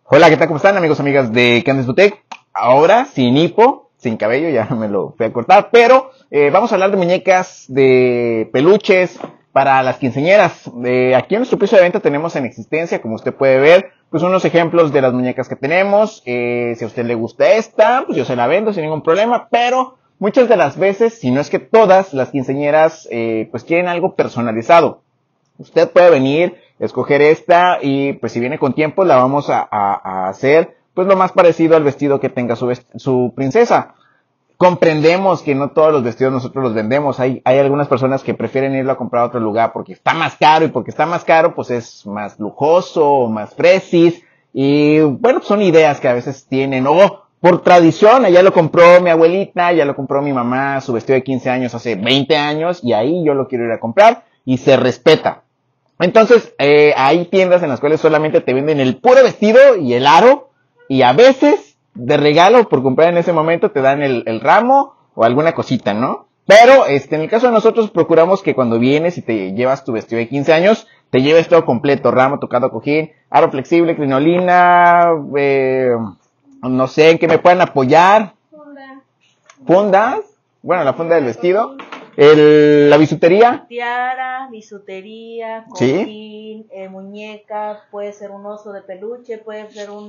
Hola, ¿qué tal? ¿Cómo están, amigos, amigas de Candice Boutique? Ahora, sin hipo, sin cabello, ya me lo fui a cortar, pero vamos a hablar de muñecas, de peluches para las quinceañeras. Aquí en nuestro piso de venta tenemos en existencia, como usted puede ver, pues unos ejemplos de las muñecas que tenemos. Si a usted le gusta esta, pues yo se la vendo sin ningún problema, pero muchas de las veces, si no es que todas, las quinceañeras pues quieren algo personalizado. Usted puede venir, escoger esta y pues si viene con tiempo la vamos a hacer pues lo más parecido al vestido que tenga su princesa. Comprendemos que no todos los vestidos nosotros los vendemos. Hay algunas personas que prefieren irlo a comprar a otro lugar porque está más caro, y porque está más caro pues es más lujoso, más fresis, y bueno, pues son ideas que a veces tienen, o por tradición, ya lo compró mi abuelita, ya lo compró mi mamá, su vestido de 15 años hace 20 años y ahí yo lo quiero ir a comprar, y se respeta. Entonces, hay tiendas en las cuales solamente te venden el puro vestido y el aro, y a veces, de regalo, por comprar en ese momento, te dan el ramo o alguna cosita, ¿no? Pero, en el caso de nosotros, procuramos que cuando vienes y te llevas tu vestido de 15 años, te lleves todo completo: ramo, tocado, cojín, aro flexible, crinolina, no sé, en qué me puedan apoyar. Fundas, bueno, la funda del vestido. La bisutería. Tiara, bisutería, cojín, ¿sí? Muñeca, puede ser un oso de peluche, puede ser un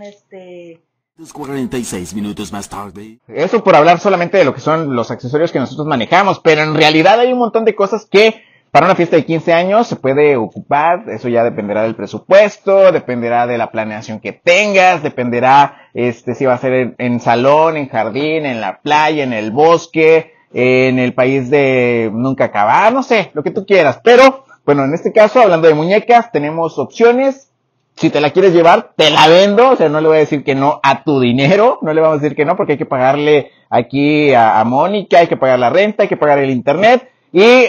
46 minutos más tarde. Eso por hablar solamente de lo que son los accesorios que nosotros manejamos, pero en realidad hay un montón de cosas que para una fiesta de 15 años se puede ocupar. Eso ya dependerá del presupuesto, dependerá de la planeación que tengas, dependerá si va a ser en salón, en jardín, en la playa, en el bosque, en el país de nunca acabar, no sé, lo que tú quieras. Pero, bueno, en este caso, hablando de muñecas, tenemos opciones. Si te la quieres llevar, te la vendo. O sea, no le voy a decir que no a tu dinero, no le vamos a decir que no, porque hay que pagarle aquí a Mónica, hay que pagar la renta, hay que pagar el internet. Y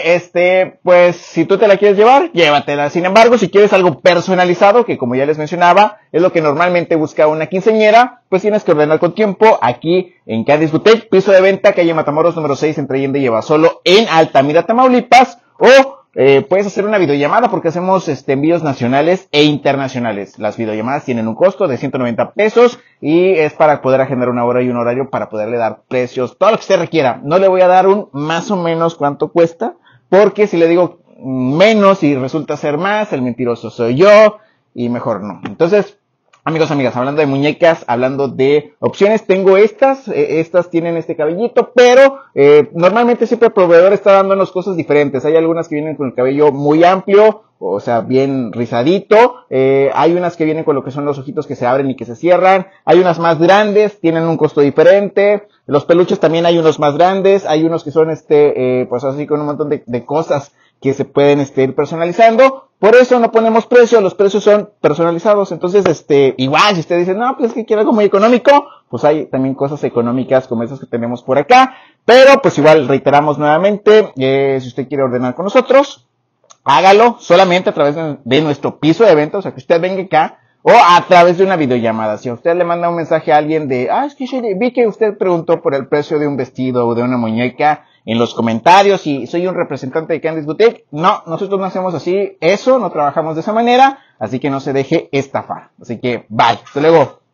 pues si tú te la quieres llevar, llévatela. Sin embargo, si quieres algo personalizado, que como ya les mencionaba, es lo que normalmente busca una quinceañera, pues tienes que ordenar con tiempo aquí en Candice Boutique, piso de venta, calle Matamoros número 6, entre Allende y Abasolo, en Altamira, Tamaulipas, o puedes hacer una videollamada, porque hacemos envíos nacionales e internacionales. Las videollamadas tienen un costo de 190 pesos y es para poder agendar una hora y un horario para poderle dar precios, todo lo que usted requiera. No le voy a dar un más o menos cuánto cuesta, porque si le digo menos y resulta ser más, el mentiroso soy yo, y mejor no. Entonces, amigos, amigas, hablando de muñecas, hablando de opciones, tengo estas tienen este cabellito, pero normalmente siempre el proveedor está dándonos cosas diferentes. Hay algunas que vienen con el cabello muy amplio, o sea, bien rizadito. Hay unas que vienen con lo que son los ojitos que se abren y que se cierran. Hay unas más grandes, tienen un costo diferente. Los peluches también hay unos más grandes, hay unos que son pues así con un montón de cosas que se pueden ir personalizando. Por eso no ponemos precio, los precios son personalizados. Entonces, igual, si usted dice, no, pues es que quiero algo muy económico, pues hay también cosas económicas como esas que tenemos por acá. Pero, pues igual, reiteramos nuevamente, si usted quiere ordenar con nosotros, hágalo solamente a través de nuestro piso de venta, o sea, que usted venga acá, o a través de una videollamada. Si a usted le manda un mensaje a alguien de, es que vi que usted preguntó por el precio de un vestido o de una muñeca en los comentarios y soy un representante de Candice Boutique. No, nosotros no hacemos así eso, no trabajamos de esa manera, así que no se deje estafar. Así que, bye. Hasta luego.